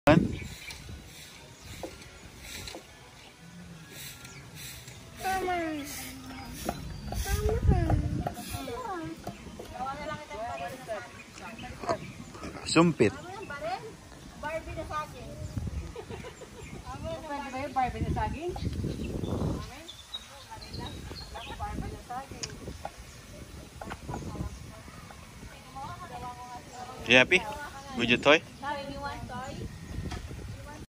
Sumpit. Barbie na saging. Pwede ba yung Barbie na saging? Barbie na saging. You happy with your toy?